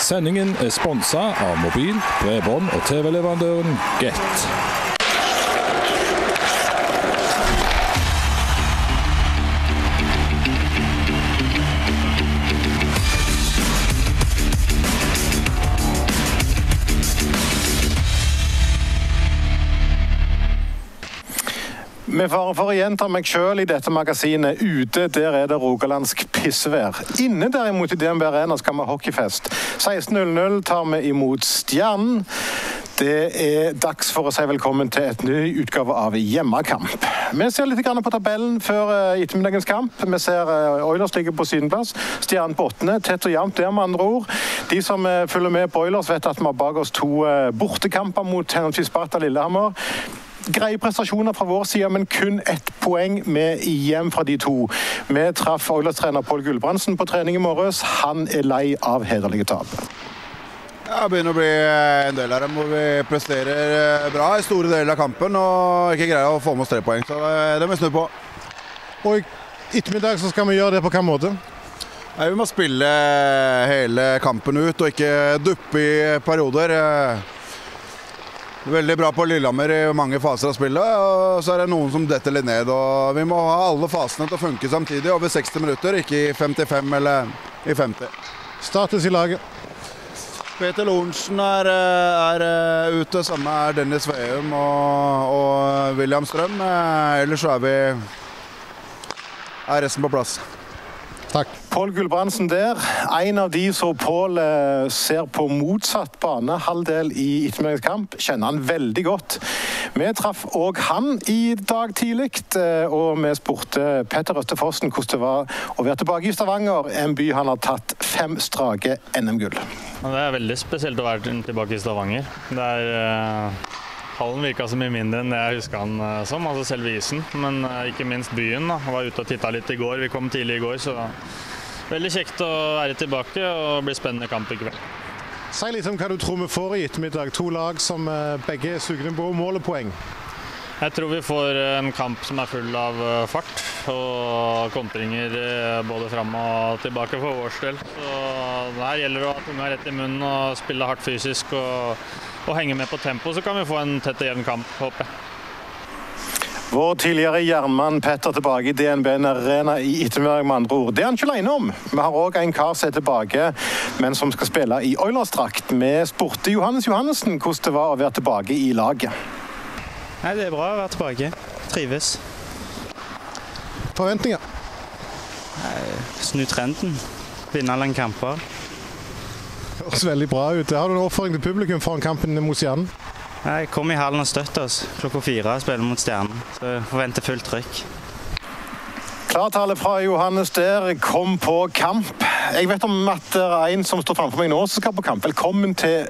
Sendingen sponset av mobil, bredbånd og TV-leverandøren Get. Med fare for å gjenta meg selv i dette magasinet, ute der det rogalandsk pissevær. Inne derimot i DNB Arena skal vi ha hockeyfest. 16:00 tar vi imot Stjernen. Det dags for å si velkommen til et ny utgave av Hjemmekamp. Vi ser litt på tabellen før ettermiddagens kamp. Vi ser Oilers ligger på sydenplass, Stjernen på 8. Tett og jevnt der med andre ord. De som følger med på Oilers vet at vi har bak oss 2 bortekamper mot henholdsvis Sparta og Lillehammer. Greie prestasjoner fra vår side, men kun 1 poeng med hjem fra de 2. Vi traff Oilers-trener Paul Gulbrandsen på trening i morges. Han lei av hederlige tap. Ja, det begynner å bli en del av dem hvor vi presterer bra i store deler av kampen og ikke greier å få med oss 3 poeng, så det må vi snu på. Og i ettermiddag så skal vi gjøre det på hvilken måte? Nei, vi må spille hele kampen ut og ikke duppe i perioder. Veldig bra på Lillehammer i mange faser av spillet, og så det noen som detter litt ned. Og vi må ha alle fasene til å funke samtidig over 60 minutter, ikke i 55 eller i 50. Status i laget? Peter Lorentzen er ute, samme er Dennis Veum og William Strøm. Ellers så er resten på plass. Takk. Paul Gulbrandsen der. En av de som Paul ser på motsatt banehalvdel i ettermiddagens kamp, kjenner han veldig godt. Vi traff også han i dag tidlig, og vi spurte Petter Østefossen hvordan det var å være tilbake i Stavanger, en by han har tatt 5 strake NM-gull. Det er veldig spesielt å være tilbake i Stavanger. Hallen virket så mye mindre enn det jeg husker han som, altså selve isen, men ikke minst byen. Jeg var ute og tittet litt i går, vi kom tidlig i går, så veldig kjekt å være tilbake og bli spennende kamp i kveld. Si litt om hva du tror vi får i ettermiddag. 2 lag som begge suger på mål og poeng. Jeg tror vi får en kamp som er full av fart og kontringer både frem og tilbake for vår del. Så her gjelder det å ha tunga rett i munnen og spille hardt fysisk og henge med på tempo, så kan vi få en tett og jevn kamp, håper jeg. Vår tidligere jernmann Petter tilbake i DNB Arena i ettermiddag med andre ord. Det er han ikke alene om. Vi har også en kar som er tilbake, men som skal spille i Oilers-drakt. Vi spurte Johannes Johannessen hvordan det var å være tilbake i laget. Nei, det er bra å være tilbake. Trives. Forventninger? Snu trenden. Vinne alle kamper. Det høres veldig bra ut. Har du en oppfordring til publikum foran kampen mot Stjernen? Jeg kom i hallen og støtte oss. 4:00 spiller mot Stjernen, så jeg forventer fullt trykk. Klartale fra Johannes der. Kom på kamp. Jeg vet om at det er en som står framfor meg nå som skal på kamp. Velkommen til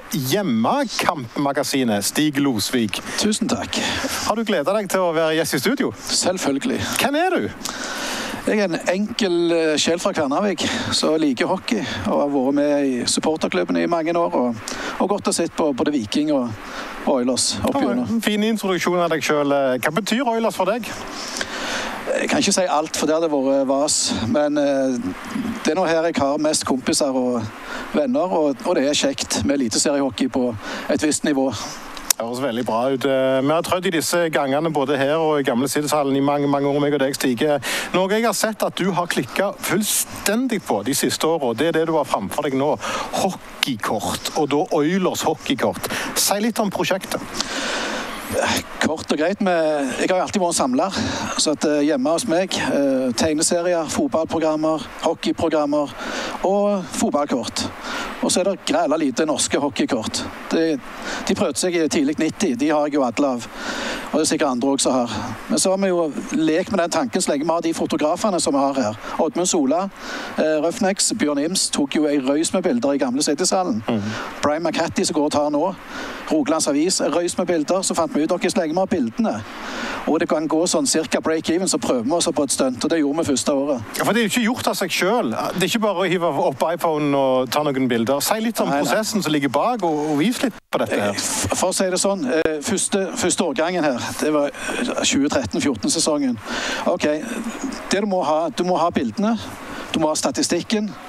Hjemmekampmagasinet, Stig Losvik. Tusen takk. Har du gledet deg til å være gjest i studio? Selvfølgelig. Hvem er du? Jeg er en enkel sjel fra Kværnervik, så liker hockey og har vært med i supporterklubben i mange år og godt å sitte på både Viking og Oilers oppgjørende. Fin introduksjon av deg selv. Hva betyr Oilers for deg? Jeg kan ikke si alt, for det hadde vært vas, men det er nå her jeg har mest kompiser og venner, og det er kjekt med eliteseriehockey på et visst nivå. Det høres veldig bra ut. Vi har trødd i disse gangene både her og i gamle Sideshallen i mange år, meg og deg, Stige. Noe jeg har sett at du har klikket fullstendig på de siste årene, det er det du har framfor deg nå. Hockeykort, og da Oilers hockeykort. Si litt om prosjektet. Kort og greit, jeg har alltid vært en samler, så at hjemme hos meg, tegneserier, fotballprogrammer, hockeyprogrammer og fotballkort. Og så er det grella lite norske hockeykort. De prøvde seg i tidlig 90, de har jeg jo alle av. Og det er sikkert andre også har. Men så har vi jo lekt med den tanken så lenge vi har de fotografene som vi har her. Oddmund Sola, Røfnex, Bjørn Ims tok jo en røys med bilder i gamle Sideshallen. Brian McCarthy som går og tar nå. Rogalands Avis, røys med bilder, så fant vi ut dere så lenge vi har bildene. Og det kan gå sånn cirka break-even, så prøver vi oss på et stunt, og det gjorde vi første året. Ja, for det er jo ikke gjort av seg selv. Det er ikke bare å hive opp iPhone og ta noen bilder. Si litt om prosessen som ligger bak, og vis litt på dette her. For å si det sånn, første årgangen her, det var 2013-14-sesongen. Ok, det du må ha bildene, du må ha statistikken,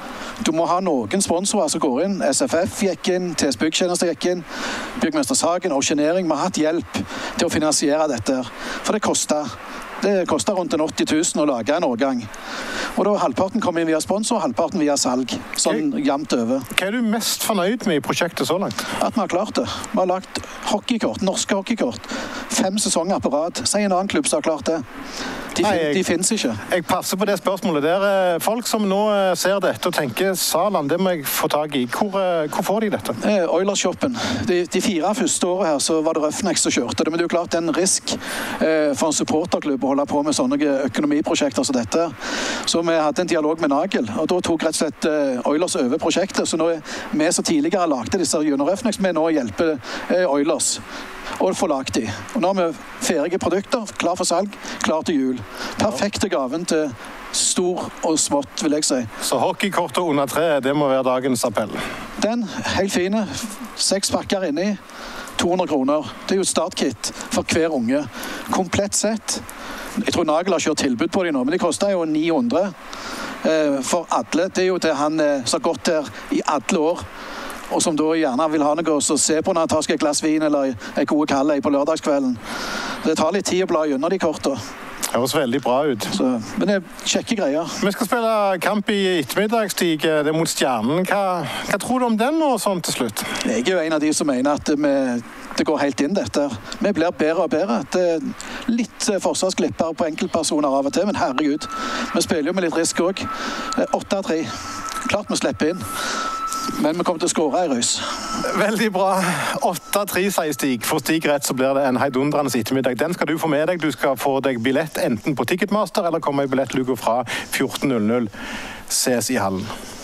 Du må ha noen sponsorer som går inn. SFF gikk inn, TS Byggtjenester gikk inn, Byggmester Sagen, Oceanering. Vi har hatt hjelp til å finansiere dette. For det koster. Det koster rundt 80 000 å lage en årgang. Og da halvparten kommer inn via sponsor, og halvparten via salg. Sånn jevnt over. Hva er du mest fornøyd med i prosjektet så langt? At vi har klart det. Vi har lagt hockeykort, norske hockeykort. 5 sesonger på rad. Si en annen klubb som har klart det. De finnes ikke. Jeg passer på det spørsmålet. Det er folk som nå ser dette og tenker Saland, det må jeg få tag i. Hvor får de dette? Oilers-shoppen. De 4 første årene her så var det Røfnex som kjørte det, men det er jo klart det er en risk for en supporterklubb å holde på med sånne økonomiprosjekter som dette. Så vi hadde en dialog med Nagel, og da tok rett og slett Oilers over prosjektet. Så nå vi som tidligere lagde disse gjennom Røfnex, vi nå hjelper Oilers og få lagt de. Og nå har vi ferdige produkter, klar for salg, klar til jul. Perfekte gaven til stor og smått, vil jeg si. Så hockeykortet under 3, det må være dagens appell? Den, helt fine. 6 pakker inni. 200 kroner. Det er jo et startkit for hver unge. Komplett sett. Jeg tror Nagel har kjørt tilbud på de nå, men de koster jo 900 for alle. Det er jo det han som har gått her i alle år, og som da gjerne vil ha noe å se på når han tar seg et glass vin eller en god kald på lørdagskvelden. Det tar litt tid å bla gjennom de kortene. Det høres veldig bra ut. Men det er kjekke greier. Vi skal spille kamp i ettermiddagsstig. Det er mot Stjernen. Hva tror du om den nå sånn til slutt? Jeg er jo en av de som mener at det går helt inn dette. Vi blir bedre og bedre. Det er litt forsvarsglipper på enkeltpersoner av og til, men herregud. Vi spiller jo med litt risk også. 8-3. Klart vi slipper inn. Men vi kommer til å skåre i røys. Veldig bra. 8-3 sier Stig. For Stig rett så blir det en heidundrende ettermiddag. Den skal du få med deg. Du skal få deg billett enten på Ticketmaster eller komme i billettluka fra 14.00. Ses i hallen.